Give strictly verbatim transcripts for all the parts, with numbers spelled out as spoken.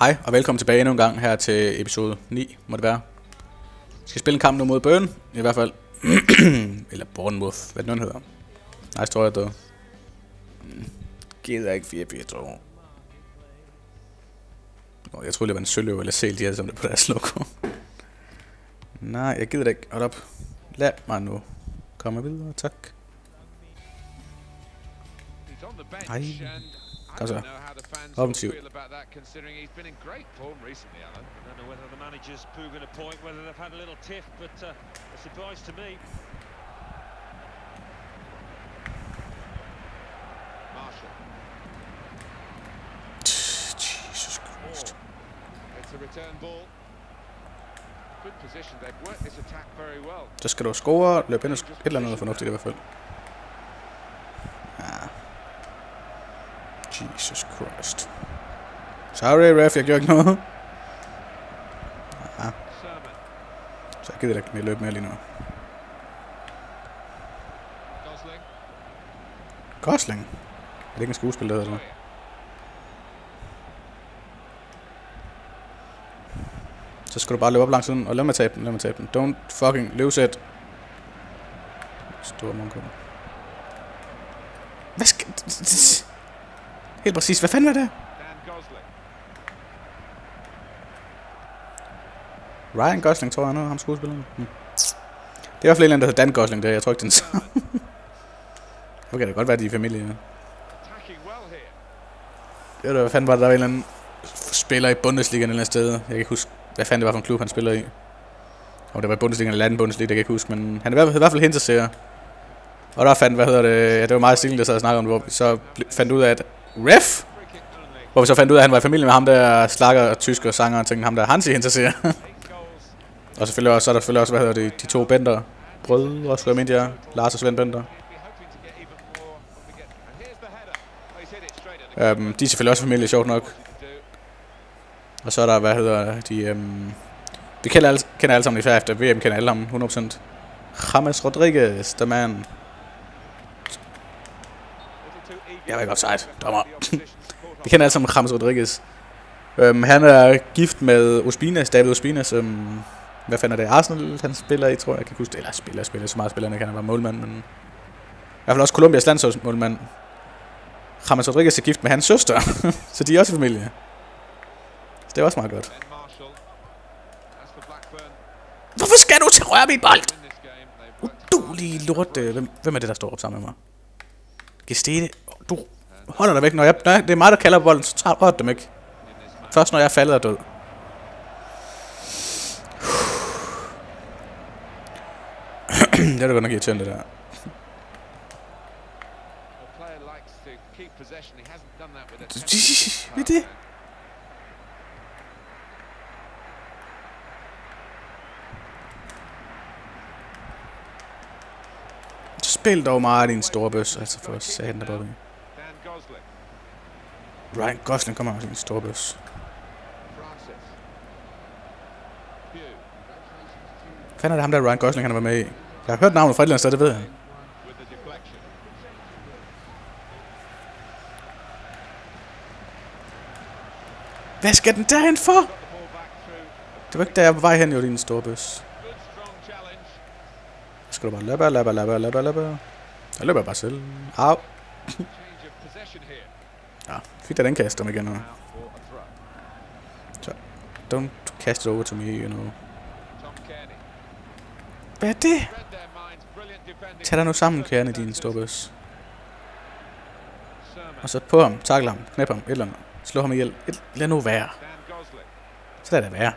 Hej og velkommen tilbage endnu en gang her til episode ni, må det være. Vi skal spille en kamp nu mod Burn, i hvert fald. Eller Bournemouth, hvad den hedder. Nice, tror jeg, død. Gider ikke fire fire, tror jeg. Oh, jeg troede, det var en søløv eller sæl, de havde som det på deres logo. Nej, jeg gider det ikke. Hold op. Lad mig nu komme videre, tak. Ej. Kom så. Offensivt. Jesus Christ. Så skal du score, løbe ind og et eller andet fornuftigt i hvert fald. Ja. Jesus Christ. Sorry, ref, jeg gjorde ikke noget. Ja. Så jeg gider ikke mere løbe mere lige nu. Gosling? Er det ikke en skuespiller, eller hvad? Så skal du bare løbe op langs siden, og lad mig tabe den, lad mig tabe den. Don't fucking lose it. Stor monko. Hvad skal... Helt præcis, hvad fanden var det? Ryan Gosling, tror jeg nu, ham skuespilleren. Hmm. Det er i hvert fald en, der hedder Dan Gosling, der. Jeg tror ikke, den så. Okay, det kan godt være, de er i familie. Jeg ved, hvad fanden var det, der var en eller anden spiller i Bundesliga eller andet sted. Jeg kan ikke huske, hvad fanden det var for en klub, han spiller i. Og det var i Bundesliga eller anden Bundesliga, det kan jeg ikke huske, men han er i hvert fald henteserer. Og der fandt, hvad hedder det, ja, det var meget stilen, der sad og snakkede om det, hvor vi så fandt ud af, at ref, hvor vi så fandt ud af, at han var i familie med ham der slakker, tysker, sanger og tænkte, ham der Hansi interesserer. Og selvfølgelig også, så er der selvfølgelig også, hvad hedder det, de to Bender, brødre, skulle jeg mente jeg, Lars og Svend Bender. Um, de er selvfølgelig også familie, sjovt nok. Og så er der, hvad hedder de, um, vi kender alle, kender alle sammen især efter V M, kender alle ham, hundrede procent. James Rodriguez, der mand. Jeg var ikke offside, dommer. Vi kender alle sammen James Rodriguez. Um, han er gift med Ospinas, David Ospinas. Um, hvad fanden er det? Arsenal, han spiller i, tror jeg. Jeg kan ikke huske det. Eller spiller, spiller. Så meget spiller han ikke. Han var målmand, men... I hvert fald også Colombias landsholdsmålmand. James Rodriguez er gift med hans søster. Så de er også familie. Så det er også meget godt. Hvorfor skal du til røre mit bold? Udulige lort. Hvem, hvem er det, der står op sammen med mig? Gestene. Du holder dig væk, når jeg... Nej, det er mig, der kalder på bolden, så tager rørt dem ikke. Først når jeg er faldet og død. Det er da godt nok irriterende, det der. Hvad er det? Spil dog meget i en stor bøs, altså for satan der bare. Ryan Gosling kommer også i en stor bøs. Fanden er det ham der Ryan Gosling, han har været med i? Jeg har hørt navnet fra et eller andet sted, det ved jeg. Hvad skal den derhen for? Det var ikke der, jeg var på vej hen, jo, din store bøs. Skal du bare løbe, løbe, løbe, løbe, løbe. Jeg løber bare selv. Au. Ja, fik da den kast om igen nu. Så, don't cast it over to me, you know. Hvad er det? Tag dig nu sammen, kærne, din store bøs. Og så på ham, takle ham, knæp ham, et eller andet. Slå ham ihjel. Et, lad nu være. Så lad det være.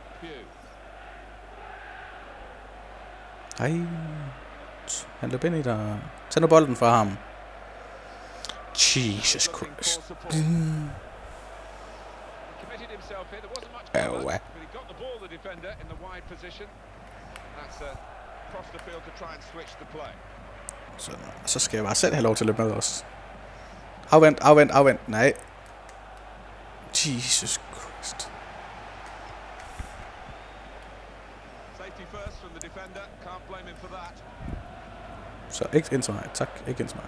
Ej. Han løb ind i dig. Tag nu bolden fra ham. Jesus Christ. Mm. Oh, ja. Så, så skal jeg bare selv have lov til at løbe med os. Afvent, afvent, afvent. Nej. Jesus Christ. Så ikke ind til mig. Tak, ikke ind til mig.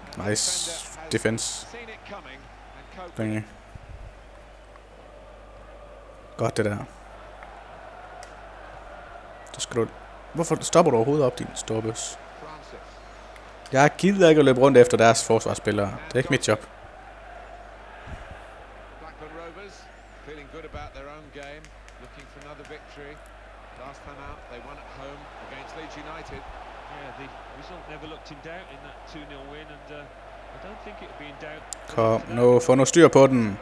Nice defense. Penge. Godt det der. Så skal du... Hvorfor stopper du overhovedet op, din storbøs? Jeg gider ikke at løbe rundt efter deres forsvarsspillere. Det er ikke mit job. Kom nu, få noget styr på den.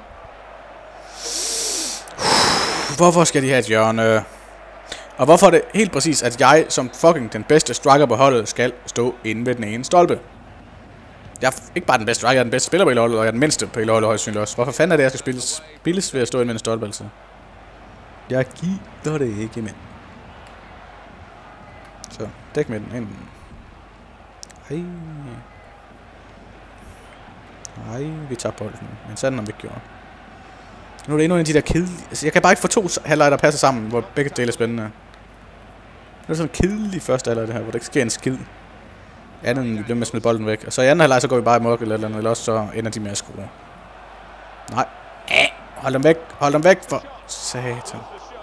Hvorfor skal de have et hjørne? Og hvorfor er det helt præcis, at jeg som fucking den bedste striker på holdet skal stå inde ved den ene stolpe? Jeg er ikke bare den bedste striker, jeg er den bedste spiller på hele holdet, og jeg er den mindste på hele holdet højst synligt også. Hvorfor fanden er det, jeg skal spilles, spilles ved at stå inde ved en stolpe altså? Jeg gider det ikke, mand. Så, dæk med den ind. Hej. Nej, vi tager bolden. Men sådan har vi ikke gjort. Nu er det endnu en af de der kedelige... Altså, jeg kan bare ikke få to halvleje, der passer sammen, hvor begge dele er spændende. Nu er det sådan en kedelig første halvleg, det her, hvor der ikke sker en skid. Andet end vi bliver med at smide bolden væk. Og så i anden halvleg, så går vi bare i mørk eller eller andet, eller også så ender de med at score. Nej. Hold dem væk. Hold dem væk for... Satan.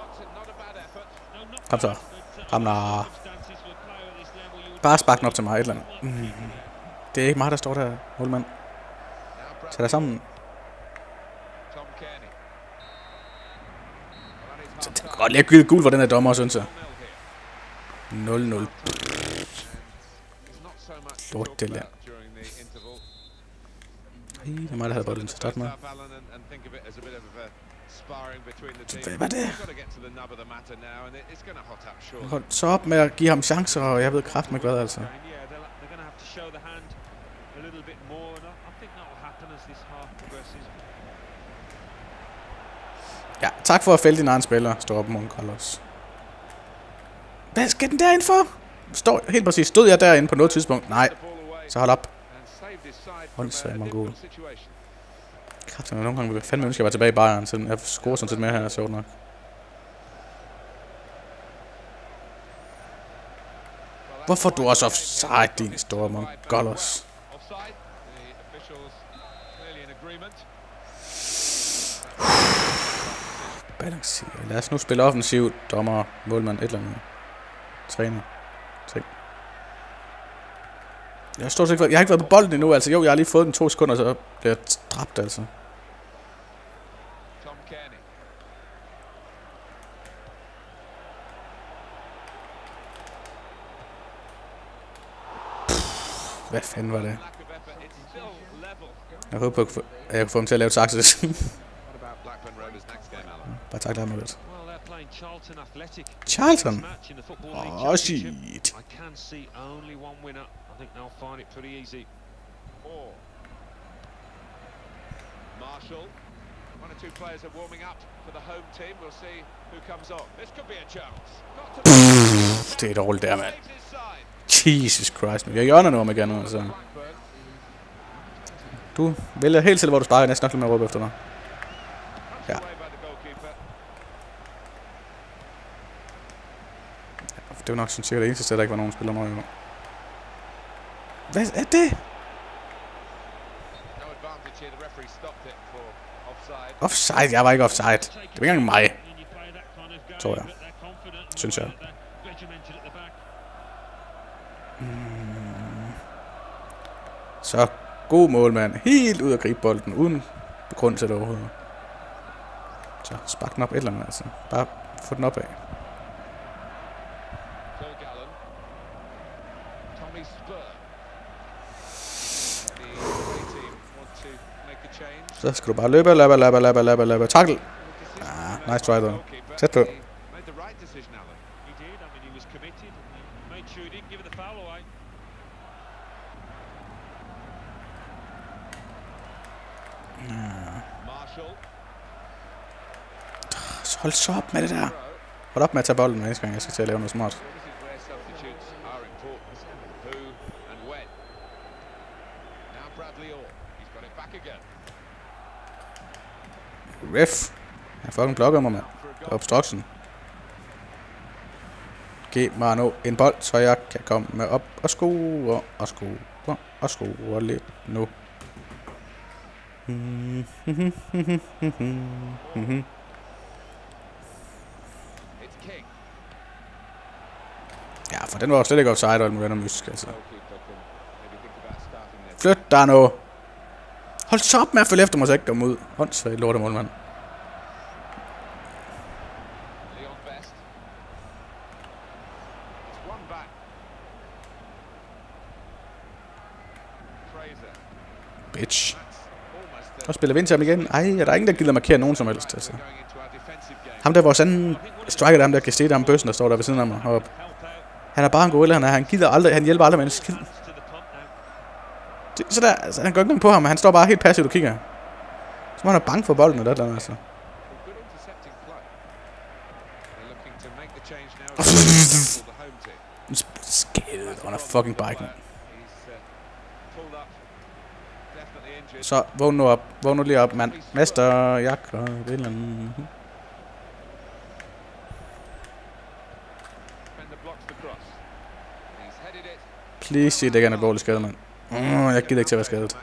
Kom så. Kom der. Bare spark den op til mig, et eller andet. Mm. Det er ikke mig, der står der, målmand. Tag dig sammen. Det kan godt lige have gul for den her dommer, synes jeg. nul nul. Lort det der. Ej, det er mig, der havde bolden til at starte med. Hvad var det? Hold så op med at give ham chancer, og jeg ved kraften ikke hvad, altså. Ja, tak for at fælde din egen spiller, står op mod Carlos. Hvad skal den derinde for? Står helt præcis. Stod jeg derinde på noget tidspunkt? Nej. Så hold op. Hold så jeg må gå. Kræfter, nogle gange vil jeg fandme ønske, at jeg var tilbage i Bayern, så jeg scorer sådan set mere her, sjovt nok. Hvorfor du også offside, din store mand? Carlos. Balancere. Lad os nu spille offensivt, dommer, målmand, et eller andet. Træner. Ting. Jeg, stort set, jeg har ikke været på bolden endnu, altså. Jo, jeg har lige fået den to sekunder, så bliver jeg dræbt, altså. Pff, hvad fanden var det? Jeg håber, at jeg kan få ham til at lave et succes. Bare tak dig med lidt. Charlton? Åh, oh, shit. Pff, det er dårligt der, mand. Jesus Christ, vi har hjørner nu om igen, altså. Du vælger helt selv, hvor du sparer. Næsten nok lidt med at råbe efter dig. Ja. Det var nok sådan cirka det eneste sted, der ikke var nogen spiller med. Hvad er det? Offside? Jeg var ikke offside. Det var ikke engang mig. Tror jeg. Synes jeg. Mm. Så god målmand. Helt ud at gribe bolden. Uden grund til det overhovedet. Så spark den op et eller andet, altså. Bare få den op af. Så skal du bare løbe, løbe, løbe, løbe, løbe, løbe. Tackle. Ah, nice try though. Sæt på. Så hold så op med det der. Hold op med at tage bolden næste gang, jeg skal til at lave noget smart. Ref. Jeg fucking blokker mig, mand. Det er obstruction. Giv mig nu en bold, så jeg kan komme med op og score og score Og score lidt nu. Ja, for den var jo slet ikke offside, og den var mysk, altså. Flyt der nu. Hold så op med at følge efter mig, så ikke komme ud. Håndsvagt lortemålmand. Bitch. Og spiller vi ind til ham igen. Ej, der er ingen, der gider markere nogen som helst, altså. Ham der, vores anden striker, der ham der kan se der ham bøssen, der står der ved siden af mig heroppe. Han er bare en gorilla, han er. Han gider aldrig, han hjælper aldrig med en skid. Det, så der, altså, han går ikke på ham, han står bare helt passivt og kigger. Så han er bange for bolden eller der, altså. Skadet under fucking bike. Så vågn nu op, vågn nu lige op, mand. Mester, jak og vilden. Please sig, det ikke er en alvorlig skade, mand. Uh, jeg gider ikke til at være skadet.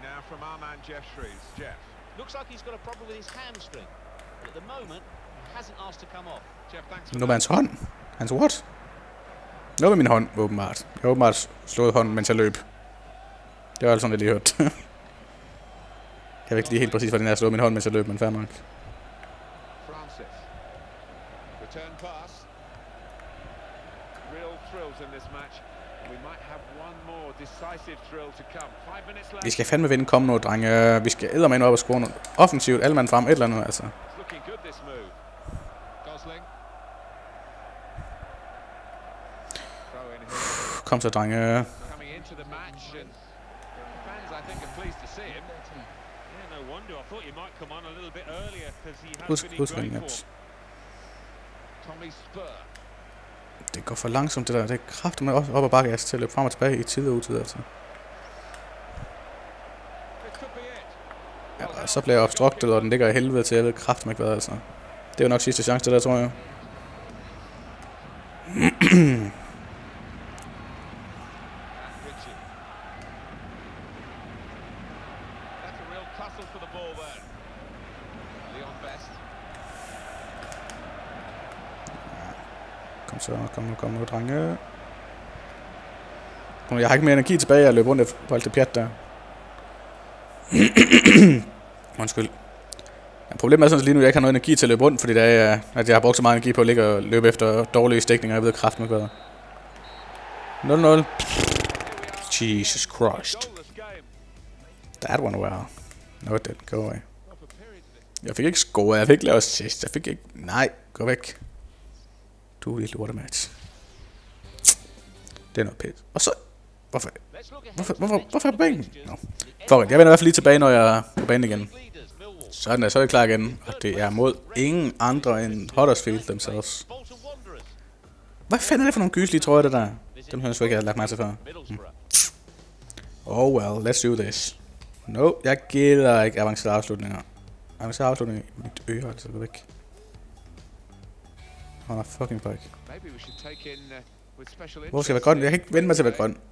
Nu med hans hånd. Hans what? Nu med min hånd, åbenbart. Jeg har åbenbart slået hånden, mens jeg løb. Det var altså sådan, jeg lige hørt. Jeg ved ikke lige helt præcis, hvordan jeg slog min hånd, mens jeg løb, men fair nok. Vi skal fandme vinde komme nu, drenge. Vi skal eddermame op og score noget offensivt. Alle mand frem, et eller andet, altså. Kom så, drenge. Husk, husk, husk. Det går for langsomt, det der. Det er kraftigt med op og bakke, altså, til at løbe frem og tilbage i tid og utid, altså. Ja, så bliver jeg obstruktet, og den ligger i helvede til, jeg ved kraftigt med ikke hvad, altså. Det er jo nok sidste chance, det der, tror jeg. Kom så, kom nu, kom nu, drenge. Jeg har ikke mere energi tilbage, jeg løber rundt på alt det pjat der. Undskyld. Ja, problemet er sådan, at lige nu jeg ikke har noget energi til at løbe rundt, fordi det er, at jeg har brugt så meget energi på at ligge og løbe efter dårlige stikninger. Jeg ved kraftigt med hvad. nul nul. Jesus Christ. That one well. No, it didn't. Go away. Jeg fik ikke score, jeg fik ikke lavet assist, jeg fik ikke... Nej, gå væk. Du er i lortematch. Det er noget pæt. Og så... Hvorfor? Hvorfor? Hvorfor? Hvorfor er jeg på banen? No. Fuck it. Jeg vender i hvert fald lige tilbage, når jeg er på banen igen. Sådan der, så er det klar igen. Og det er mod ingen andre end Huddersfield themselves. Hvad fanden er det for nogle gyslige trøjer, det der? Dem har jeg sgu ikke lagt mig til før. Hmm. Oh well, let's do this. No, jeg gider ikke avancerede afslutninger. Avancerede afslutninger i mit øre, altså gå væk. Han er fucking bike. Hvor skal jeg være grøn? Jeg kan ikke vende mig til at være grøn.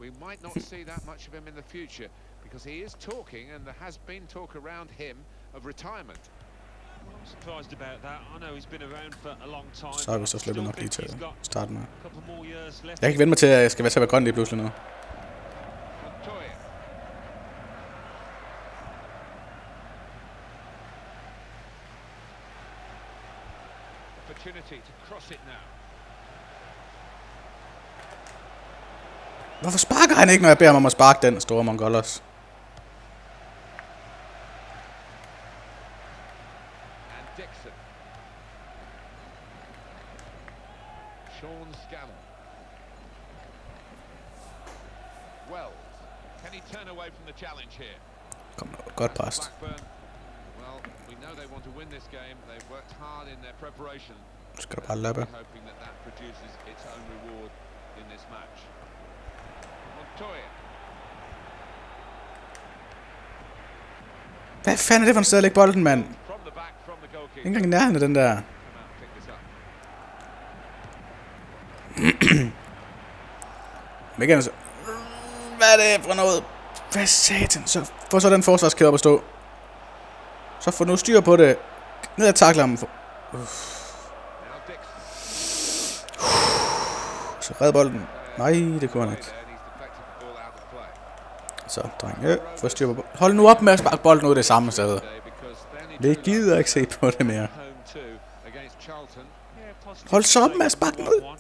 Så har vi så slet nok lige til at starte med. Jeg kan ikke vende mig til, at jeg skal være til at være grøn lige pludselig nu. Hvorfor sparker han ikke, når jeg beder ham om at sparke den store mongolos? Kom nu, godt past. Skal du bare lappe? Hvad fanden er det for en sted at lægge bolden, mand? Ikke engang i nærheden af den der. Hvad er det for noget? Hvad satan? Så få så den forsvarskæde op at stå. Så få nu styr på det. Ned ad takler ham. Så red bolden. Nej, det kunne han ikke. Så, drenge. Få styr på bolden. Hold nu op med at sparke bolden ud det samme sted. Det gider jeg ikke se på det mere. Hold så op med at sparke den ud.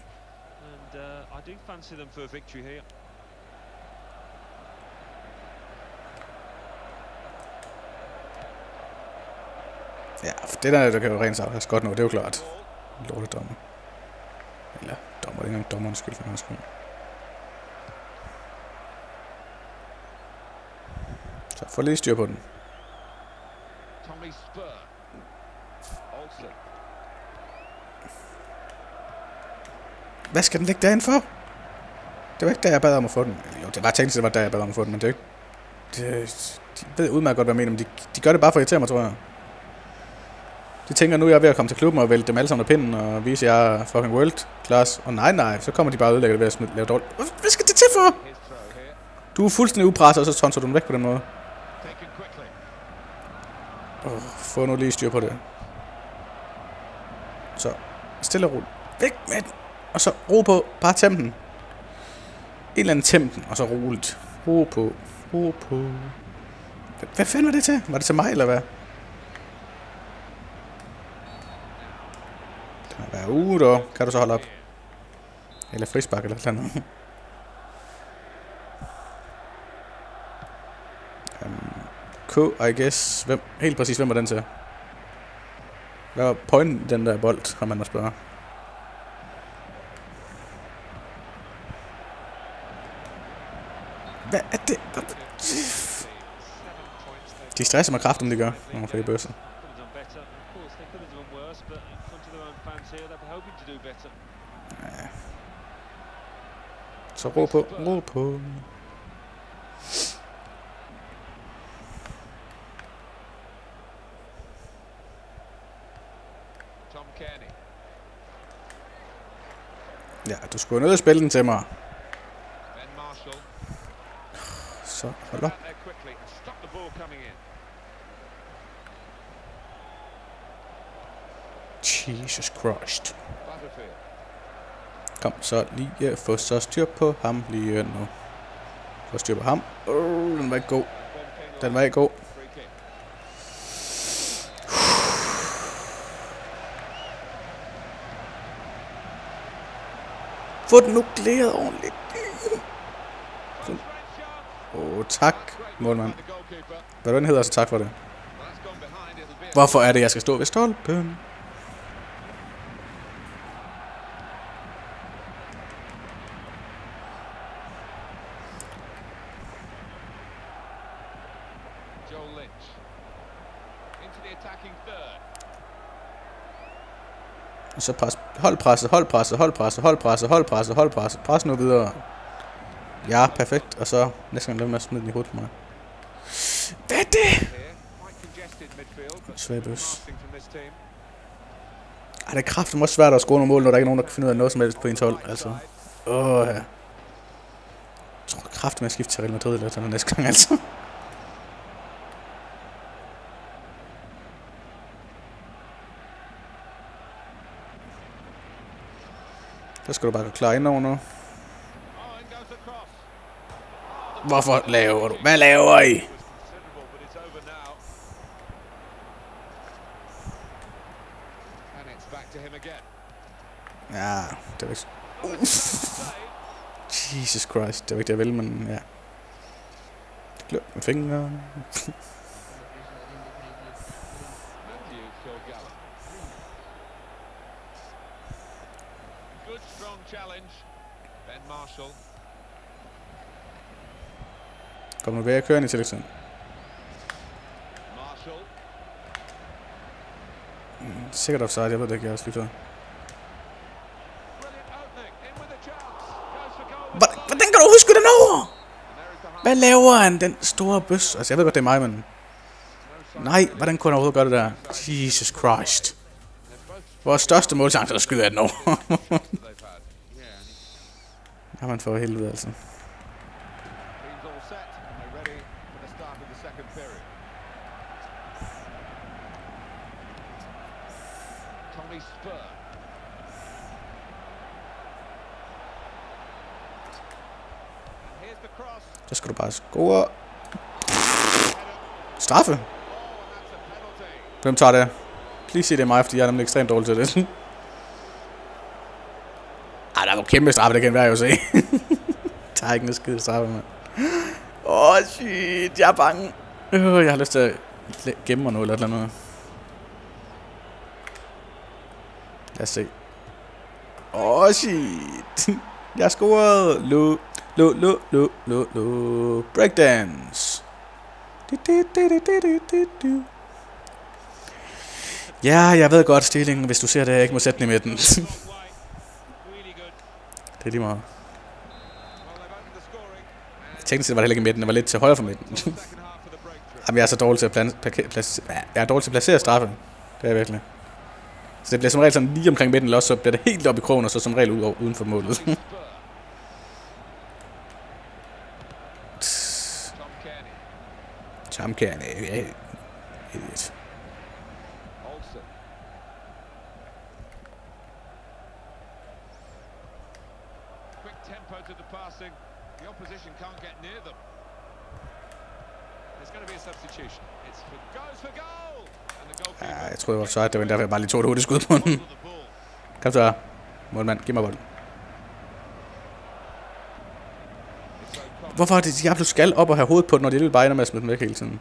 Ja, for det der, der kan jo rent sagt godt nå, det er jo klart. Lortedommer. Eller dommer, det er ikke engang dommerens skyld for hans skyld. Så få lige styr på den. Hvad skal den ligge derinde for? Det var ikke der, jeg bad om at få den. Jo, det var teknisk, det var der, jeg bad om at få den, men det er ikke... Det, de ved udmærket godt, hvad jeg mener, men de, de gør det bare for at irritere mig, tror jeg. De tænker, nu er jeg ved at komme til klubben og vælte dem alle sammen af pinden og vise, at jeg er fucking world class. Og nej, nej, så kommer de bare og ødelægger det ved at smide, lave dårligt. Hvad skal det til for? Du er fuldstændig upresset, og så tonser du dem væk på den måde. Oh, få nu lige styr på det. Så, stille og roligt. Væk med den. Og så ro på. Bare tæm den. En eller anden tæm den, og så roligt. Ro på. Ro på. Hvad fanden var det til? Var det til mig, eller hvad? Hvad uh, da? Kan du så holde op? Eller frispark eller sådan noget. um, K, I guess. Hvem? Helt præcis, hvem var den til? Hvad var pointen den der bold, har man må spørge. Hvad er det? De stresser mig kraftigt, om de gør, når man får i bøsser. Ja. Så ro på, ro på. Ja, du skulle nødt til at spille den til mig. Så hold op. Jesus Christ. Kom så lige få så styr på ham lige nu. Få styr på ham. Oh, den var ikke god. Den var ikke god. Få den nu glæret ordentligt. Åh, oh, tak, målmand. Hvad den hedder, så tak for det. Hvorfor er det, jeg skal stå ved stolpen? Og så pres, hold presset, hold presset, hold presset, hold presset, hold presset, hold presset, pres nu videre. Ja, perfekt. Og så næste gang lad mig at smide den i hovedet på mig. Hvad er det? Svag bøs. Ej, det er kraftigt også svært at score nogle mål, når der ikke er nogen, der kan finde ud af noget som helst på ens hold. Altså. Åh, ja. Jeg tror kraftigt med at skifte til Real Madrid eller sådan næste gang, altså. Så skal du bare gå klar indover nu. Hvorfor laver du? Hvad laver I? Ja, det var ikke... Jesus Christ, det var ikke det, jeg ville, men ja. Gløb med fingre. Kom nu ved at køre ind i selektionen. Mm, sikkert offside, jeg ved det ikke, jeg har sluttet. Hvordan kan du huske den over? Hvad laver han, den store bøs? Altså, jeg ved godt, det er mig, men... Nej, hvordan kunne han overhovedet gøre det der? Jesus Christ. Vores største målchance, der skyder jeg den over. Jamen for helvede, altså. Så skal du bare score. Straffe. Hvem tager det? Please sig det er mig, fordi jeg er nemlig ekstremt dårlig til det. Ej, der er jo kæmpe straffe, det kan være jo se. Tager ikke noget skide straffe, mand. Åh, oh, shit, jeg er bange. Øh, jeg har lyst til at gemme mig noget eller et eller andet. Lad os se. Åh, oh, shit. Jeg har scoret. Lu, lu, lu, lu, lu, lu. Breakdance. Ja, jeg ved godt stillingen, hvis du ser det, jeg ikke må sætte den i midten. Det er lige meget. Teknisk set var det heller ikke i midten, det var lidt til højre for midten. Jamen, jeg er så dårlig til at placere, jeg er dårlig til at placere straffe. Det er jeg virkelig. Så det bliver som regel sådan lige omkring midten, eller også så bliver det helt op i krogen, og så som regel ud uden for målet. Tom Kearney, ja. Idiot. Ja, jeg troede, det var offside. Det var derfor, jeg bare lige tog et hurtigt skud på den. Kom så, målmand. Giv mig bolden. Hvorfor er det, jeg skal op og have hovedet på den, når de vil bare ender med at smide den væk hele tiden?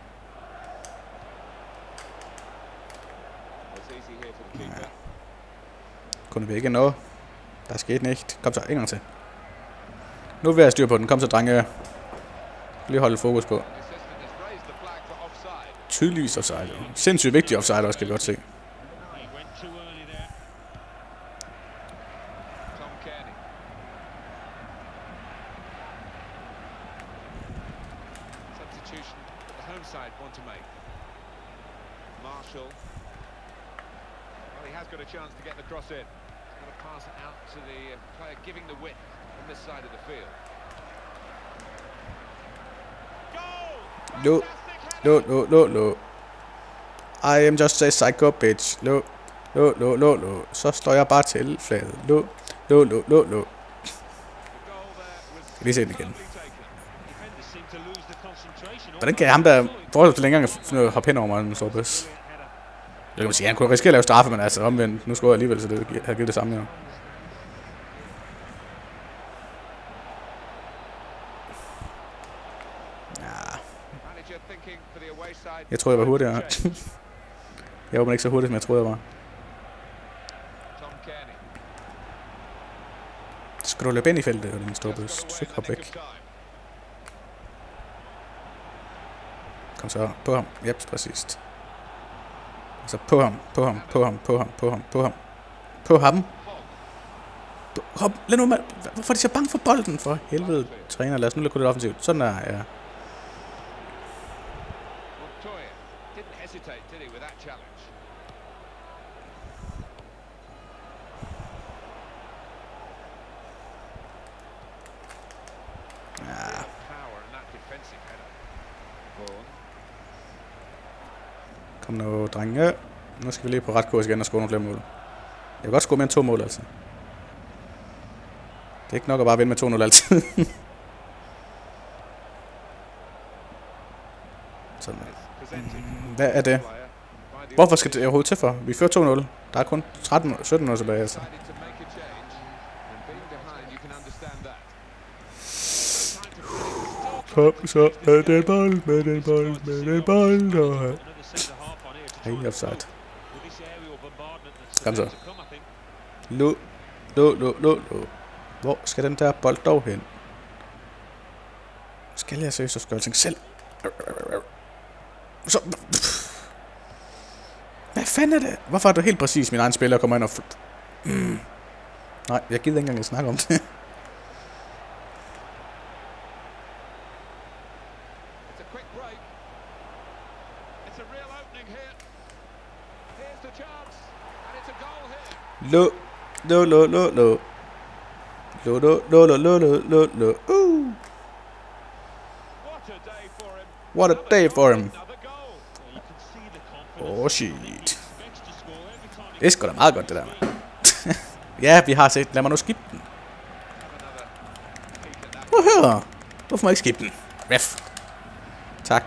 Ja. Kunne vi ikke nå? Der skete ikke. Kom så, en gang til. Nu vil jeg styre på den. Kom så, drenge. Lige holde fokus på. Tydeligvis offside. Sindssygt vigtig offside også, kan jeg godt se. Marshall. Well, he has got a chance to get the cross in. He's going to pass it out to the player giving the width on this side of the field. Goal! No, no, no, no, no. I am just a psycho bitch. No, no, no, no, no. Så står jeg bare til flaget. No, no, no, no, no. Skal lige se den igen. Hvordan kan ham der forholdsvis længere hoppe hen over mig en stor bøs? Jeg kan sige, han kunne risikere at lave straffe, men altså omvendt. Nu skulle jeg alligevel, så det havde givet det samme her. Ja. Jeg troede, jeg var hurtigere. Jeg var ikke så hurtigt, som jeg troede, jeg var. Skal du løbe ind i feltet, og den store bøs? Du skal ikke hoppe væk. Kom så på ham. Jeps, præcist. Altså på ham, på ham, på ham, på ham, på ham, på ham. På ham. Hop, lad nu, hvorfor er de så bange for bolden? For helvede, træner. Lad os nu lade gå lidt offensivt. Sådan der, ja. Kom nu, drenge. Nu skal vi lige på ret kurs igen og score nogle flere mål. Jeg vil godt score mere end to mål, altså. Det er ikke nok at bare vinde med to nul altid. Sådan. Hvad er det? Hvorfor skal det overhovedet til for? Vi fører to nul. Der er kun tretten sytten år tilbage, altså. Kom så med den bold, med den bold, med den bold. Hey, offside. Kom så. Lu, lu, lu, lu, lu. Hvor skal den der bold dog hen? Skal jeg seriøst gøre ting selv? Så. Hvad fanden er det? Hvorfor er du helt præcis min egen spiller kommer ind og... Mm. Nej, jeg gider ikke engang at snakke om det. Lo, lo, lo, lo, lo. Lo, lo, lo, lo, lo, lo, lo, lo. Uh. What a day for him. Oh shit. Det er sgu da meget godt, det der, mand. Ja, vi har set. Lad mig nu skifte den. Prøv at høre. Hvorfor må jeg ikke skifte den? Ref. Tak.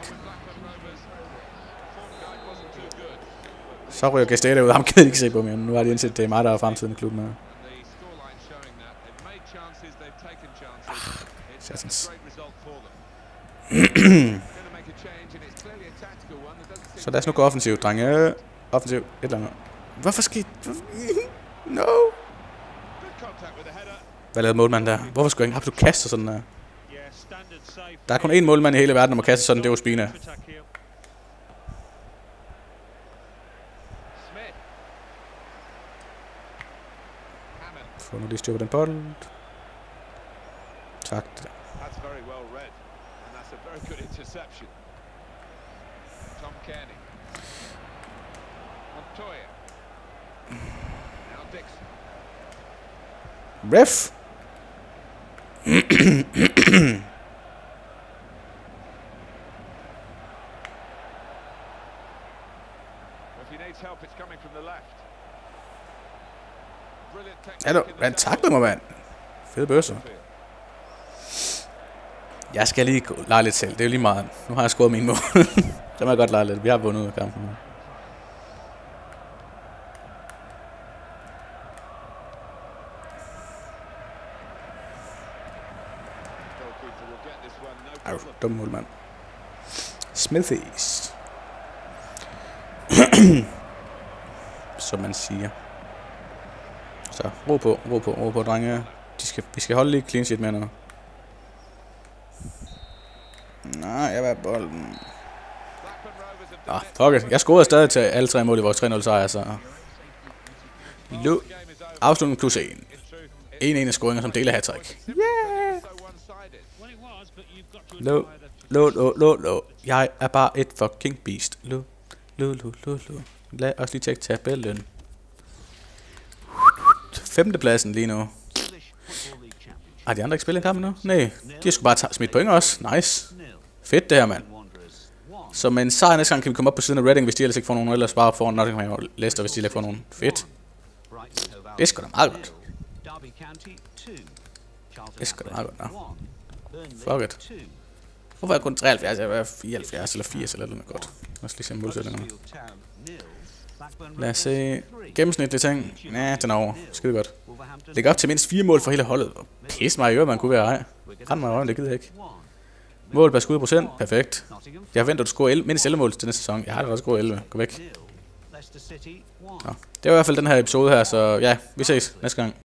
Så ryger Gestede derude. Ham kan jeg ikke se på mere. Nu har de indset, det er mig, der er fremtiden i klubben her. Ah, satans. Så lad os nu gå offensivt, drenge. Offensivt. Et eller andet. Hvorfor skete... No. Hvad lavede målmanden der? Hvorfor skulle jeg ikke... Har du kastet sådan der? Der er kun én målmand i hele verden, der må kaste sådan. Det er Ospina. Få nu lige styr på den bold. Tak. Ref. Hallo, hvad takler mig, mand? Fede bøsser. Jeg skal lige lege lidt selv, det er jo lige meget. Nu har jeg scoret min mål. Så må jeg godt lege lidt, vi har vundet kampen. Ej, dum målmand. Smithies. Som man siger. Så, ro på, ro på, ro på, drenge. De skal, vi skal holde lige clean sheet med noget. Nej, jeg var bolden. Ah, fuck it. Jeg scorede stadig til alle tre mål i vores tre nul sejr, så... Lu. Afslutning plus en. En ene scoringer som del af hat-trick. Yeah! Lu. Lu, lu, lu, lu. Jeg er bare et fucking beast. Lu. Lu, lu, lu, lu. Lad os lige tjekke tabellen. Femtepladsen lige nu. Har de andre ikke spillet en kamp nu? Nej, de har sgu bare smidt point også. Nice. Fedt det her, mand. Så med en sejr næste gang kan vi komme op på siden af Reading, hvis de ellers ikke får nogen, ellers bare får Nottingham og Leicester, hvis de ikke får nogen. Fedt. Det er sgu da meget godt. Det er sgu da meget godt, nå. Fuck it. Hvorfor er jeg kun treoghalvfjerds? Jeg er fireoghalvfjerds eller firs eller noget godt. Lad os lige se målsætningerne. Lad os se. Gennemsnitlige ting. Ja, den er over. Skide godt. Læg op til mindst fire mål for hele holdet. Pisse mig i øvrigt, man kunne være ej. Rend mig i røven, det gider jeg ikke. Mål per skud procent. Perfekt. Jeg forventer, at du scorer mindst elleve mål til næste sæson. Jeg har da også scoret elleve. Gå væk. Nå. Det var i hvert fald den her episode her, så ja, vi ses næste gang.